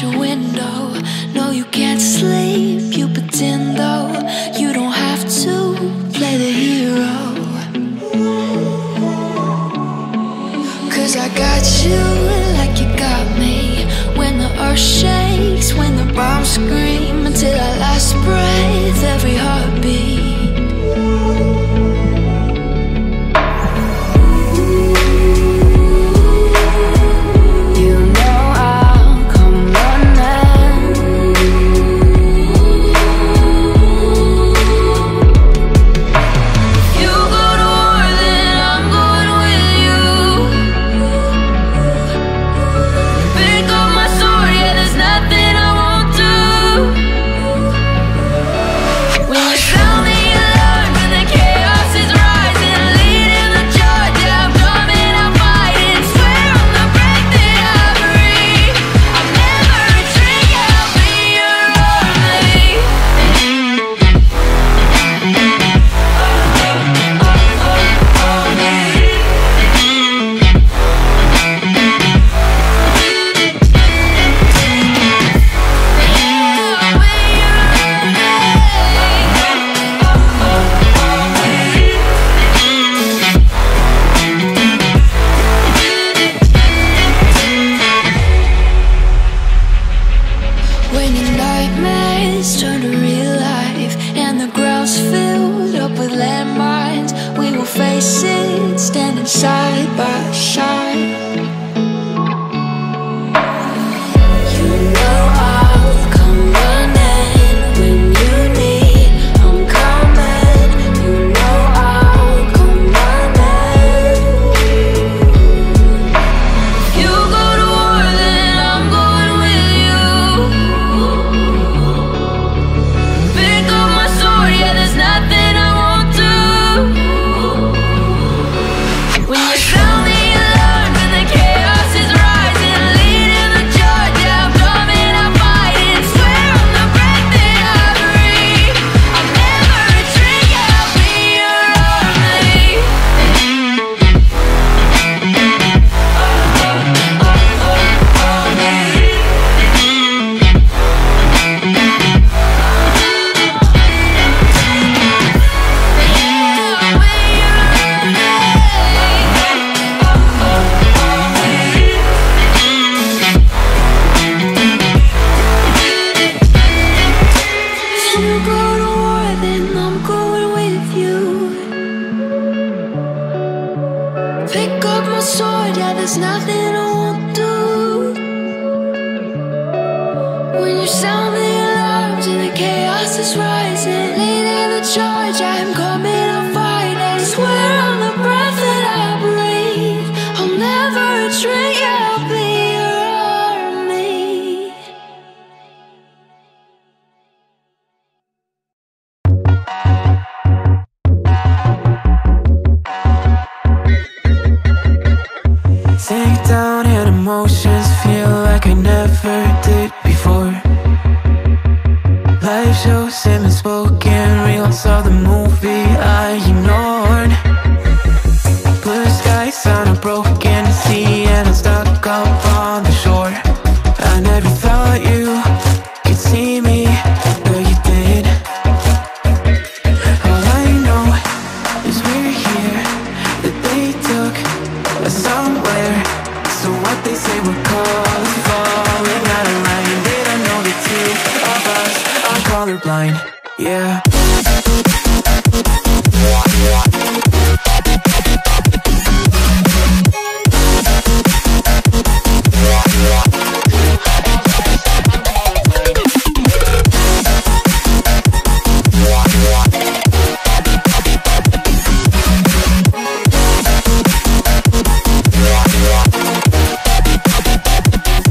at your window. No, you can't sleep, you pretend though. You don't have to play the hero, 'cause I got you like you got me. When the earth shakes, when the bombs scream, until our last breath, every heartbeat.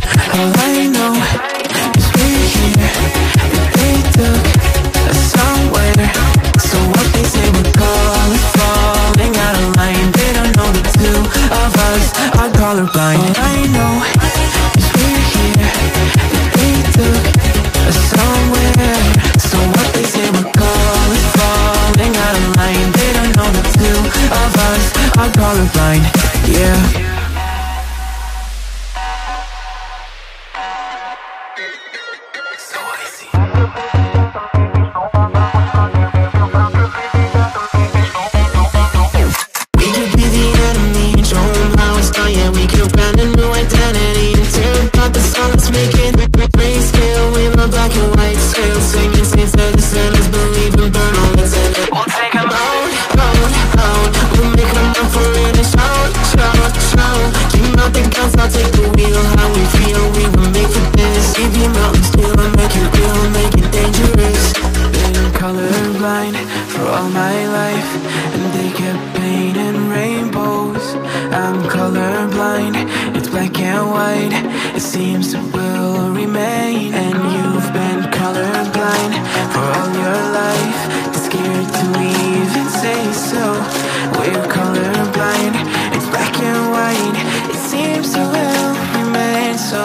Somewhere So icy. We could be the enemy and show them how it's done. Yeah, we could brand a new identity and tear apart the song that's making grayscale with my black and white scale, singing saints of the sinners, believe and burn all that's in it. We'll take them out, out, out. We'll make them up for it and shout, shout, shout. Dream out the guns, I'll take the wheel. How we feel, we will make for this. Keep your mountains still and make it real, make it dangerous. Been colorblind for all my life, and they kept painting rainbows. I'm colorblind, it's black and white. It seems it will remain. And you've been colorblind for all your life, too scared to even say so. We're colorblind, it's black and white. It seems it will remain so.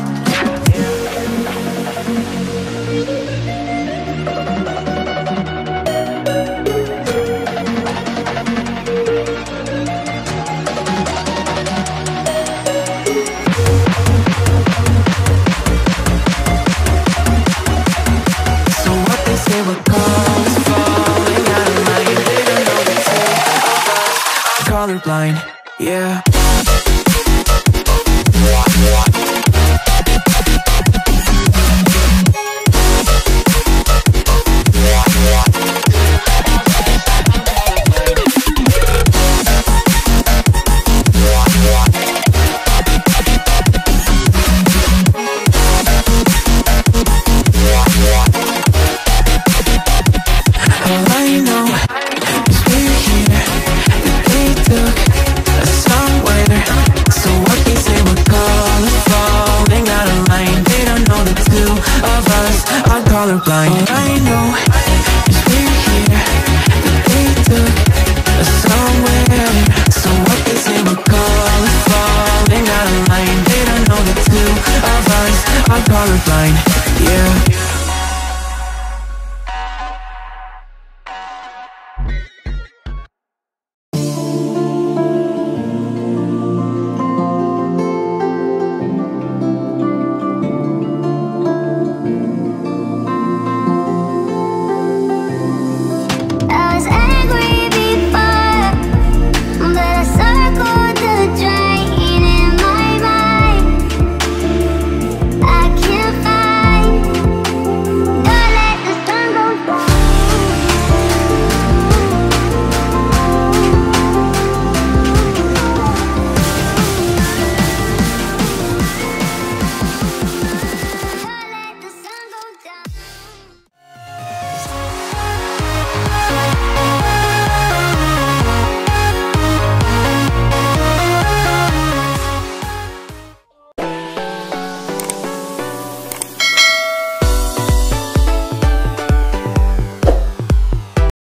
Colorblind, yeah. Colorblind. All I know is we're here, that they took us somewhere. So what they say we're calling, falling out of line. They don't know the two of us are colorblind, yeah.